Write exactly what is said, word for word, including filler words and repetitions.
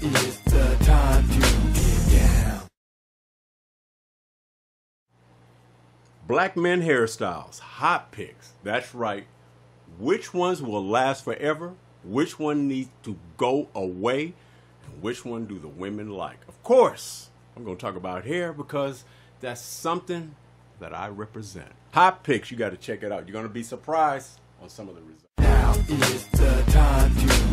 is the time to get down. Black men hairstyles, hot picks. That's right. Which ones will last forever? Which one needs to go away? And which one do the women like? Of course, I'm going to talk about hair because that's something that I represent. Hot picks, you got to check it out. You're going to be surprised on some of the results. Now is the time to